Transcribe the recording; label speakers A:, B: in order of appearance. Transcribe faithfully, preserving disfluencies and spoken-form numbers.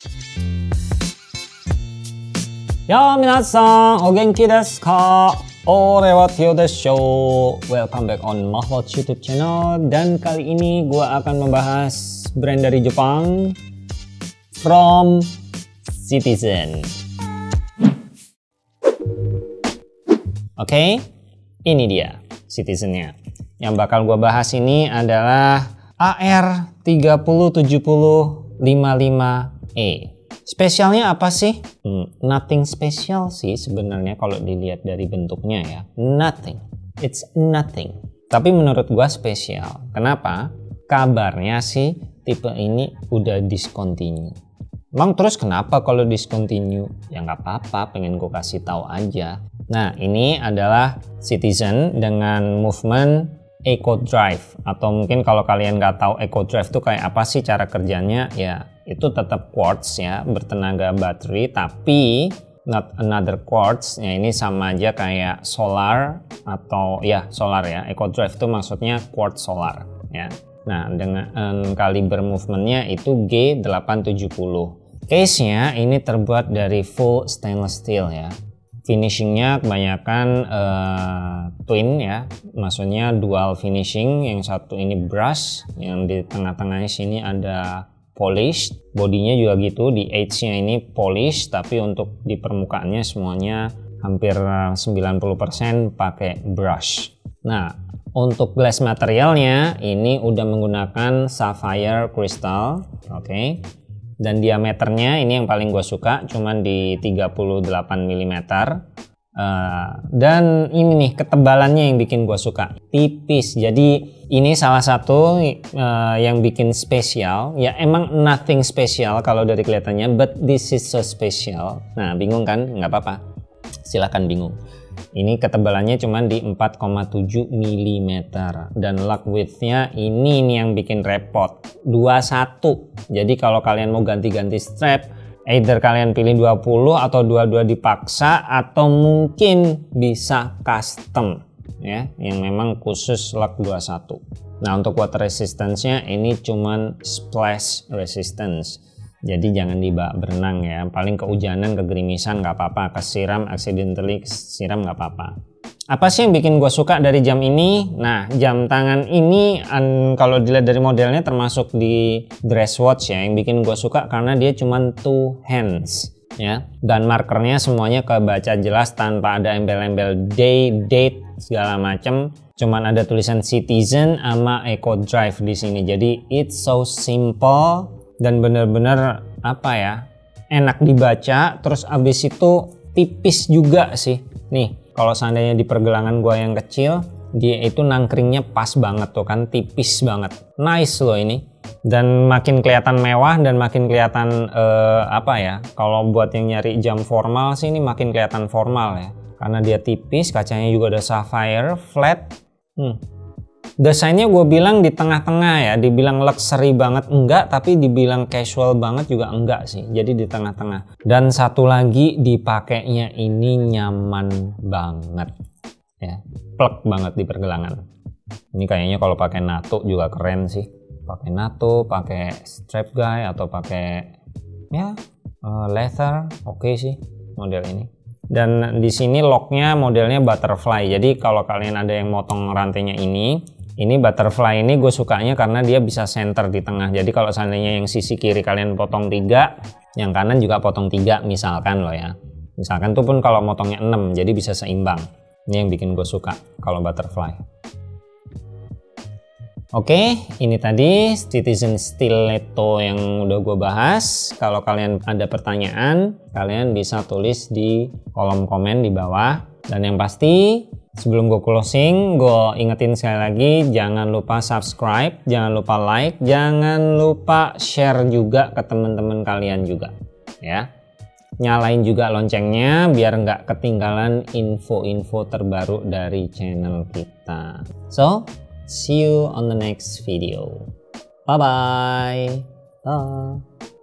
A: Ya, minasan, o genki desu ka? Ore wa Tio desho. Welcome back on Mahwatch YouTube channel. Dan kali ini gue akan membahas brand dari Jepang, From Citizen. Oke, okay, ini dia Citizen-nya. Yang bakal gue bahas ini adalah A R tiga nol tujuh nol lima lima E. Spesialnya apa sih? Hmm, nothing special sih sebenarnya kalau dilihat dari bentuknya ya. Nothing. It's nothing. Tapi menurut gua spesial. Kenapa? Kabarnya sih tipe ini udah discontinue. Emang terus kenapa kalau discontinue? Ya nggak apa-apa, pengen gua kasih tahu aja. Nah, ini adalah Citizen dengan movement Eco Drive, atau mungkin kalau kalian nggak tahu Eco Drive itu kayak apa sih cara kerjanya, ya itu tetap quartz ya, bertenaga baterai, tapi not another quartz. Ya ini sama aja kayak solar atau ya solar ya. Eco Drive itu maksudnya quartz solar ya. Nah, dengan um, kaliber movementnya itu G delapan tujuh nol. Case-nya ini terbuat dari full stainless steel ya. Finishingnya kebanyakan uh, twin ya, maksudnya dual finishing. Yang satu ini brush, yang di tengah-tengahnya sini ada polish. Bodinya juga gitu, di edge-nya ini polish, tapi untuk di permukaannya semuanya hampir sembilan puluh persen pakai brush. Nah, untuk glass materialnya ini udah menggunakan sapphire crystal, oke. Okay. Dan diameternya ini yang paling gue suka, cuman di tiga puluh delapan milimeter. Uh, dan ini nih ketebalannya yang bikin gue suka, tipis. Jadi ini salah satu uh, yang bikin spesial. Ya emang nothing special kalau dari kelihatannya, but this is so special. Nah, bingung kan? Nggak apa-apa, silahkan bingung. Ini ketebalannya cuma di empat koma tujuh milimeter dan lug width-nya ini nih yang bikin repot, dua puluh satu. Jadi kalau kalian mau ganti-ganti strap, either kalian pilih dua puluh atau dua-dua dipaksa, atau mungkin bisa custom ya, yang memang khusus lug dua puluh satu. Nah, untuk water resistance-nya ini cuman splash resistance. Jadi jangan dibawa berenang ya, paling kehujanan, kegerimisan nggak apa-apa, kesiram, accidentally kesiram nggak apa-apa. Apa sih yang bikin gue suka dari jam ini? Nah, jam tangan ini an, kalau dilihat dari modelnya termasuk di dress watch ya, yang bikin gue suka karena dia cuma two hands ya, dan markernya semuanya kebaca jelas tanpa ada embel-embel day, date segala macem. Cuman ada tulisan Citizen sama Eco Drive di sini. Jadi it's so simple dan bener-bener apa ya, enak dibaca, terus abis itu tipis juga sih. Nih, kalau seandainya di pergelangan gua yang kecil, dia itu nangkringnya pas banget tuh kan, tipis banget. Nice loh ini. Dan makin kelihatan mewah dan makin kelihatan eh, apa ya, kalau buat yang nyari jam formal sih ini makin kelihatan formal ya. Karena dia tipis, kacanya juga ada sapphire, flat. Hmm. Desainnya gue bilang di tengah-tengah ya, dibilang luxury banget enggak, tapi dibilang casual banget juga enggak sih. Jadi di tengah-tengah. Dan satu lagi, dipakainya ini nyaman banget ya, plek banget di pergelangan. Ini kayaknya kalau pakai NATO juga keren sih. Pakai NATO, pakai strap guy, atau pakai ya uh, leather, oke okay sih model ini. Dan di sini locknya modelnya butterfly. Jadi kalau kalian ada yang motong rantainya ini, ini butterfly ini gue sukanya karena dia bisa center di tengah. Jadi kalau seandainya yang sisi kiri kalian potong tiga, yang kanan juga potong tiga misalkan loh ya. Misalkan tuh pun kalau motongnya enam, jadi bisa seimbang. Ini yang bikin gue suka kalau butterfly. Oke, ini tadi Citizen Stiletto yang udah gue bahas. Kalau kalian ada pertanyaan, kalian bisa tulis di kolom komen di bawah. Dan yang pasti, sebelum gue closing, gue ingetin sekali lagi, jangan lupa subscribe, jangan lupa like, jangan lupa share juga ke teman-teman kalian juga, ya. Nyalain juga loncengnya biar nggak ketinggalan info-info terbaru dari channel kita. So, see you on the next video. Bye-bye. Bye.